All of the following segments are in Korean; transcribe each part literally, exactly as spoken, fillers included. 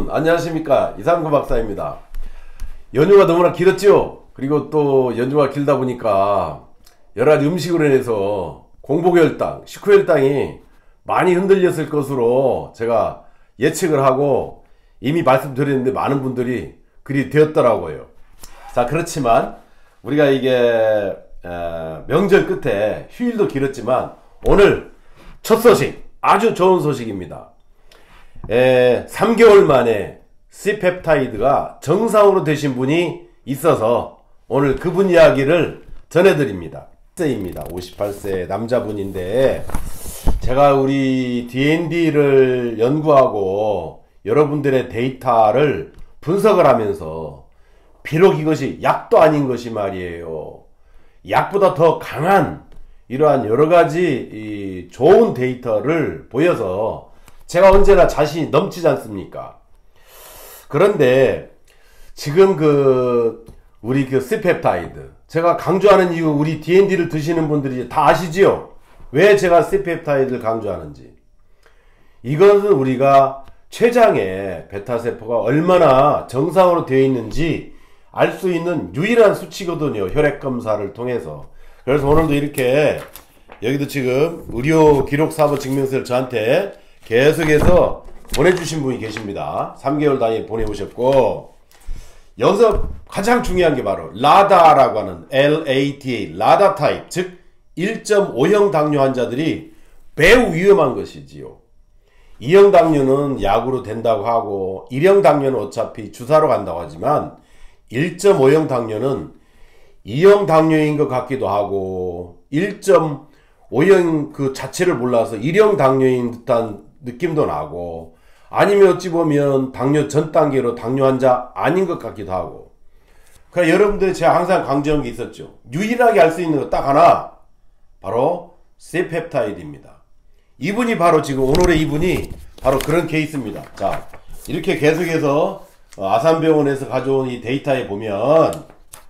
여러분 안녕하십니까, 이상구 박사입니다. 연휴가 너무나 길었죠. 그리고 또 연휴가 길다 보니까 여러가지 음식으로 인해서 공복혈당, 식후혈당이 많이 흔들렸을 것으로 제가 예측을 하고 이미 말씀드렸는데 많은 분들이 그리 되었더라고요. 자, 그렇지만 우리가 이게 에, 명절 끝에 휴일도 길었지만 오늘 첫 소식, 아주 좋은 소식입니다. 에, 삼 개월 만에 C펩타이드가 정상으로 되신 분이 있어서 오늘 그분 이야기를 전해드립니다. 입니다. 오십팔 세 남자분인데, 제가 우리 디엔디를 연구하고 여러분들의 데이터를 분석을 하면서 비록 이것이 약도 아닌 것이 말이에요, 약보다 더 강한 이러한 여러가지 이 좋은 데이터를 보여서 제가 언제나 자신이 넘치지 않습니까? 그런데 지금 그 우리 그 C펩타이드, 제가 강조하는 이유, 우리 디엔디를 드시는 분들이 다 아시지요? 왜 제가 C펩타이드를 강조하는지. 이것은 우리가 췌장에 베타세포가 얼마나 정상으로 되어 있는지 알 수 있는 유일한 수치거든요, 혈액검사를 통해서. 그래서 오늘도 이렇게 여기도 지금 의료 기록 사본 증명서를 저한테 계속해서 보내주신 분이 계십니다. 삼 개월 단위 보내오셨고, 여기서 가장 중요한 게 바로 라다라고 하는 엘에이티에이, 라다 타입, 즉 일 점 오형 당뇨 환자들이 매우 위험한 것이지요. 이형 당뇨는 약으로 된다고 하고 일형 당뇨는 어차피 주사로 간다고 하지만 일 점 오형 당뇨는 이형 당뇨인 것 같기도 하고 일 점 오형 그 자체를 몰라서 일형 당뇨인 듯한 느낌도 나고, 아니면 어찌 보면 당뇨 전 단계로 당뇨 환자 아닌 것 같기도 하고. 그러니까 여러분들 제가 항상 강조한 게 있었죠. 유일하게 알 수 있는 거 딱 하나, 바로 C펩타이드입니다. 이분이 바로 지금 오늘의 이분이 바로 그런 케이스입니다. 자, 이렇게 계속해서 아산병원에서 가져온 이 데이터에 보면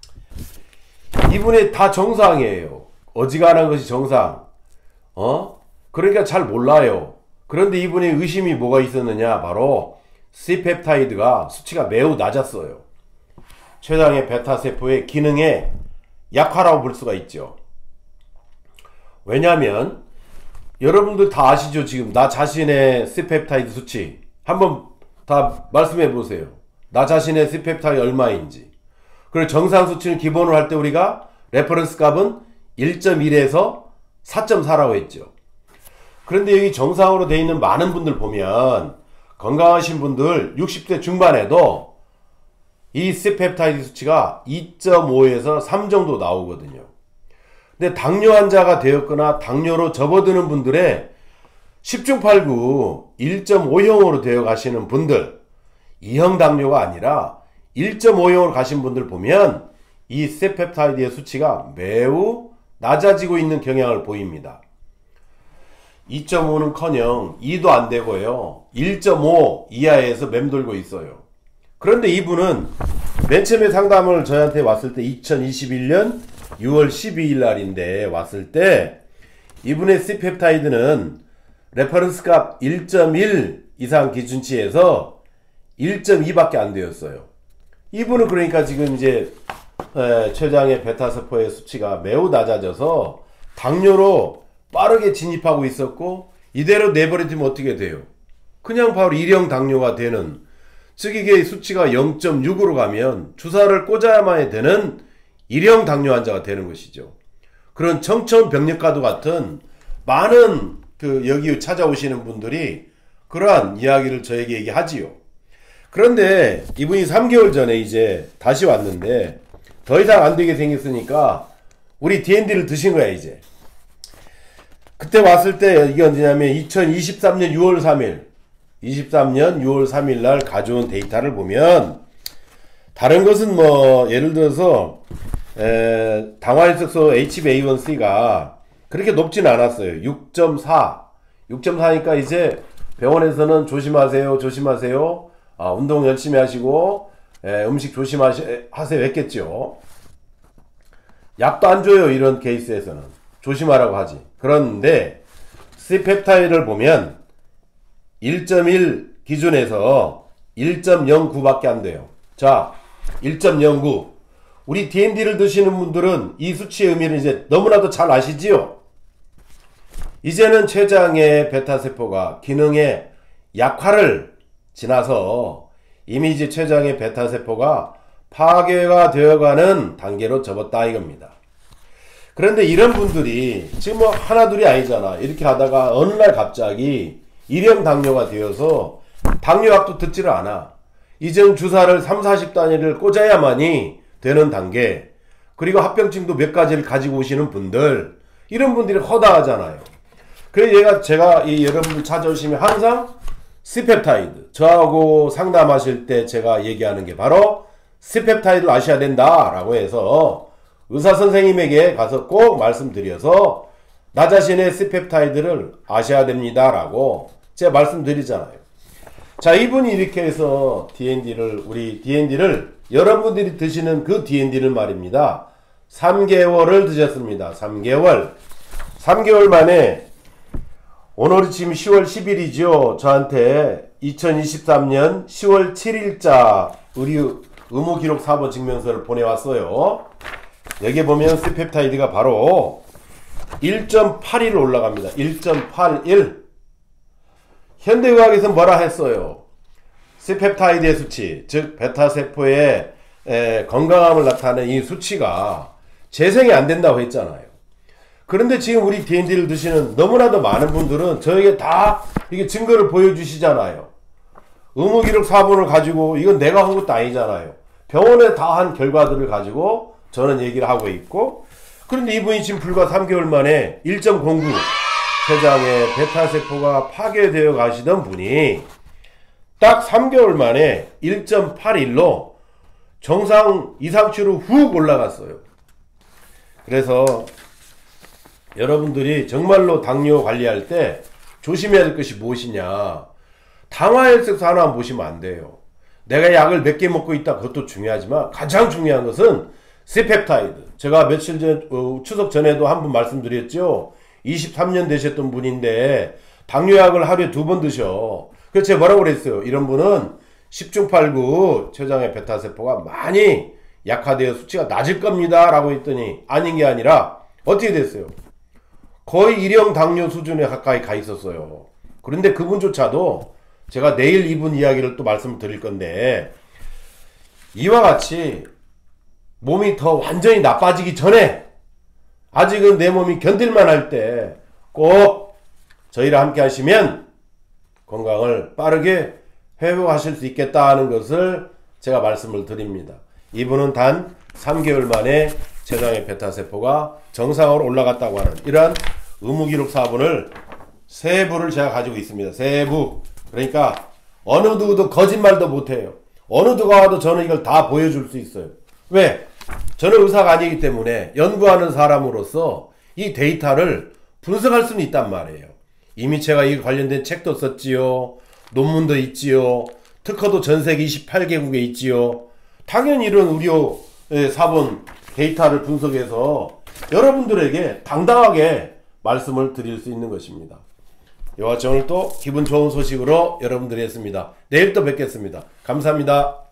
이분이 다 정상이에요. 어지간한 것이 정상. 어? 그러니까 잘 몰라요. 그런데 이분의 의심이 뭐가 있었느냐, 바로 C펩타이드가 수치가 매우 낮았어요. 췌장의 베타세포의 기능에 약화라고 볼 수가 있죠. 왜냐하면 여러분들 다 아시죠? 지금 나 자신의 C펩타이드 수치 한번 다 말씀해 보세요. 나 자신의 C펩타이드 얼마인지. 그리고 정상 수치는 기본으로 할 때 우리가 레퍼런스 값은 일 점 일에서 사 점 사라고 했죠. 그런데 여기 정상으로 되어 있는 많은 분들 보면, 건강하신 분들 육십 대 중반에도 이 C펩타이드 수치가 이 점 오에서 삼 정도 나오거든요. 근데 당뇨 환자가 되었거나 당뇨로 접어드는 분들의 십 중 팔 구 일 점 오형으로 되어 가시는 분들, 이형 당뇨가 아니라 일 점 오형으로 가신 분들 보면 이 C펩타이드의 수치가 매우 낮아지고 있는 경향을 보입니다. 이 점 오는 커녕 이도 안 되고요, 일 점 오 이하에서 맴돌고 있어요. 그런데 이분은 맨 처음에 상담을 저한테 왔을 때 이천이십일 년 유월 십이일 날인데 왔을 때 이분의 C펩타이드는 레퍼런스 값 일 점 일 이상 기준치에서 일 점 이 밖에 안 되었어요. 이분은 그러니까 지금 이제 에, 췌장의 베타세포의 수치가 매우 낮아져서 당뇨로 빠르게 진입하고 있었고, 이대로 내버려두면 어떻게 돼요? 그냥 바로 일형 당뇨가 되는, 즉 이게 수치가 영 점 육으로 가면 주사를 꽂아야만 되는 일형 당뇨 환자가 되는 것이죠. 그런 청천벽력과도 같은 많은 그 여기 찾아오시는 분들이 그러한 이야기를 저에게 얘기하지요. 그런데 이분이 삼 개월 전에 이제 다시 왔는데 더 이상 안 되게 생겼으니까 우리 디엔디를 드신 거야, 이제. 그때 왔을 때 이게 언제냐면 이천이십삼 년 유월 삼일, 이십삼 년 유월 삼일 날 가져온 데이터를 보면, 다른 것은 뭐 예를 들어서 에, 당화혈색소 에이치비 에이 원 씨가 그렇게 높지는 않았어요. 육 점 사, 육 점 사니까 이제 병원에서는 조심하세요, 조심하세요, 아, 운동 열심히 하시고 에, 음식 조심하세요 했겠죠. 약도 안 줘요, 이런 케이스에서는. 조심하라고 하지. 그런데 C펩타이드를 보면 일 점 일 기준에서 일 점 영구밖에 안 돼요. 자, 일 점 영구. 우리 디엔디를 드시는 분들은 이 수치의 의미를 이제 너무나도 잘 아시지요? 이제는 췌장의 베타세포가 기능의 약화를 지나서 이미 이제 췌장의 베타세포가 파괴가 되어가는 단계로 접었다 이겁니다. 그런데 이런 분들이 지금 뭐 하나둘이 아니잖아. 이렇게 하다가 어느 날 갑자기 일형 당뇨가 되어서 당뇨약도 듣지를 않아. 이젠 주사를 삼, 사십 단위를 꽂아야만이 되는 단계. 그리고 합병증도 몇 가지를 가지고 오시는 분들, 이런 분들이 허다하잖아요. 그래서 얘가 제가 이 여러분들 찾아오시면 항상 C펩타이드, 저하고 상담하실 때 제가 얘기하는 게 바로 C펩타이드를 아셔야 된다 라고 해서 의사 선생님에게 가서 꼭 말씀드려서 나 자신의 C펩타이드를 아셔야 됩니다 라고 제가 말씀드리잖아요. 자, 이분이 이렇게 해서 디엔디를, 우리 디엔디를, 여러분들이 드시는 그 디엔디를 말입니다. 삼 개월을 드셨습니다. 삼 개월. 삼 개월 만에, 오늘이 지금 시월 십일이죠. 저한테 이천이십삼 년 시월 칠일자 의료, 의무기록 사 번 증명서를 보내왔어요. 여기 보면 C펩타이드가 바로 일 점 팔일 올라갑니다. 일 점 팔일. 현대의학에서 뭐라 했어요? C펩타이드의 수치, 즉 베타세포의 에, 건강함을 나타내는 이 수치가 재생이 안 된다고 했잖아요. 그런데 지금 우리 디엔디를 드시는 너무나도 많은 분들은 저에게 다 이게 증거를 보여주시잖아요. 의무기록 사 번을 가지고 이건 내가 한 것도 아니잖아요. 병원에 다 한 결과들을 가지고 저는 얘기를 하고 있고, 그런데 이분이 지금 불과 삼 개월 만에 일 점 공구 췌장의 베타세포가 파괴되어 가시던 분이 딱 삼 개월 만에 일 점 팔일로 정상 이상치로 훅 올라갔어요. 그래서 여러분들이 정말로 당뇨 관리할 때 조심해야 될 것이 무엇이냐, 당화혈색소 하나 보시면 안 돼요. 내가 약을 몇 개 먹고 있다, 그것도 중요하지만 가장 중요한 것은 C펩타이드. 제가 며칠 전, 어, 추석 전에도 한 번 말씀드렸죠. 이십삼 년 되셨던 분인데 당뇨약을 하루에 두 번 드셔. 그래서 제가 뭐라고 그랬어요? 이런 분은 십중팔구 췌장의 베타세포가 많이 약화되어 수치가 낮을 겁니다 라고 했더니 아닌 게 아니라 어떻게 됐어요? 거의 일형 당뇨 수준에 가까이 가 있었어요. 그런데 그분조차도 제가 내일 이분 이야기를 또 말씀드릴 건데, 이와 같이 몸이 더 완전히 나빠지기 전에, 아직은 내 몸이 견딜만 할 때 꼭 저희랑 함께 하시면 건강을 빠르게 회복하실 수 있겠다는 것을 제가 말씀을 드립니다. 이분은 단 삼 개월 만에 췌장의 베타세포가 정상으로 올라갔다고 하는 이러한 의무기록 사 번을 세 부를 제가 가지고 있습니다. 세 부. 그러니까 어느 누구도 거짓말도 못해요. 어느 누가 와도 저는 이걸 다 보여줄 수 있어요. 왜? 저는 의사가 아니기 때문에 연구하는 사람으로서 이 데이터를 분석할 수는 있단 말이에요. 이미 제가 이 관련된 책도 썼지요. 논문도 있지요. 특허도 전세계 이십팔 개국에 있지요. 당연히 이런 의료 사본 데이터를 분석해서 여러분들에게 당당하게 말씀을 드릴 수 있는 것입니다. 이와 같이 오늘 또 기분 좋은 소식으로 여러분들이 했습니다. 내일 또 뵙겠습니다. 감사합니다.